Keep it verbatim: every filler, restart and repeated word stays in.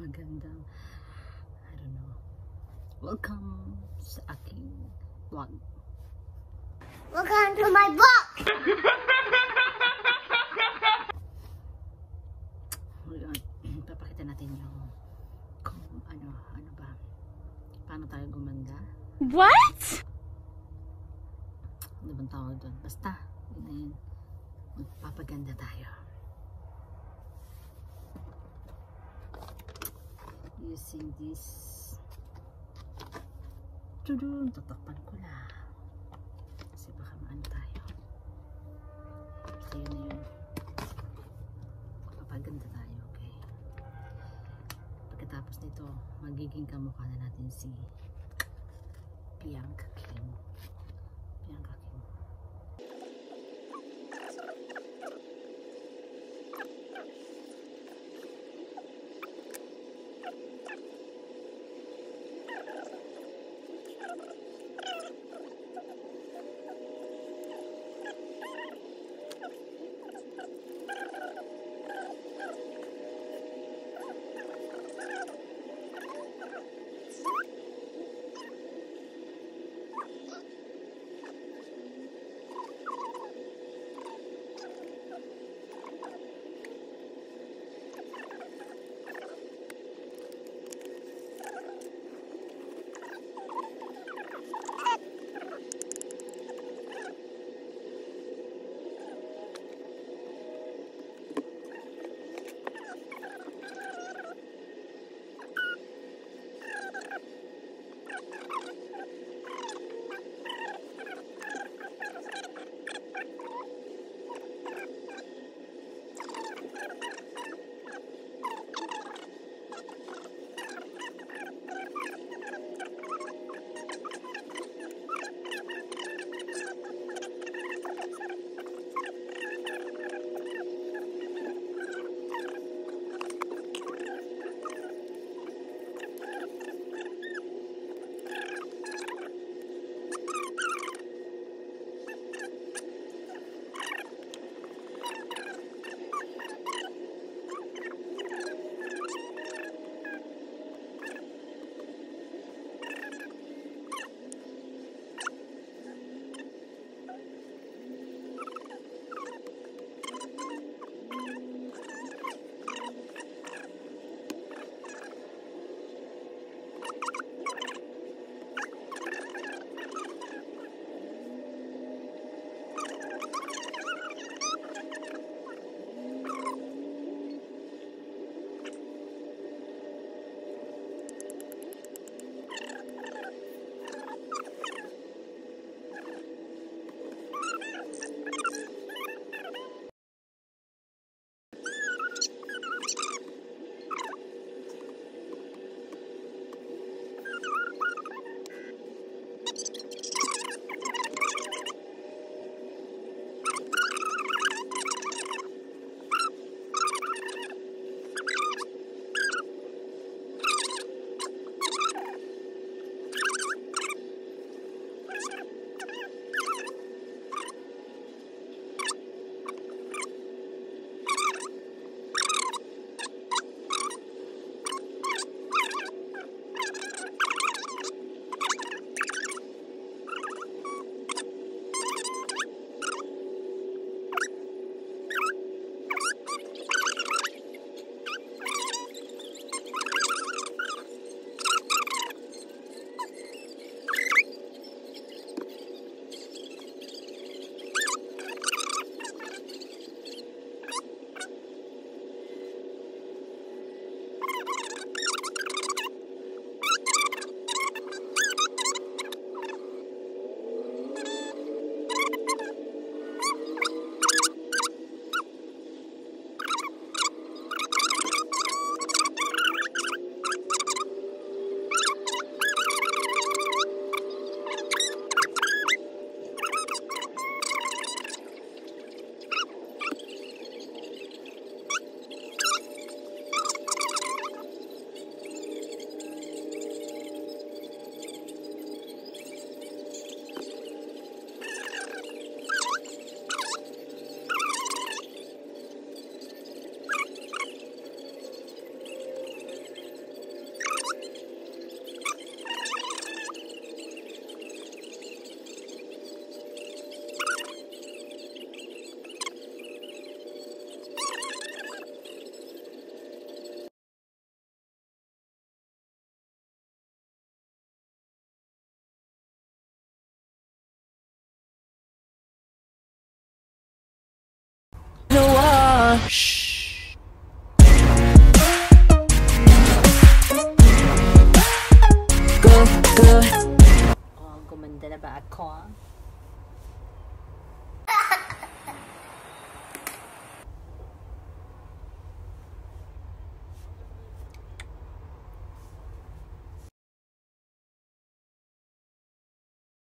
magandang, I don't know. Welcome sa aking vlog. Welcome to my vlog! Papakita natin yung kung ano, ano ba, paano tayo gumanda. What? Ano bang tawag doon? Basta, yun na yun. Magpapaganda tayo. Using this. Tudun, tatakpan ko na. Kasi baka maano tayo. So yun na yun. Magpapaganda tayo, okay? Pagkatapos nito, magiging kamukha na natin si Bianca Kim. Bianca Kim. Oh, gumanda na ba ako?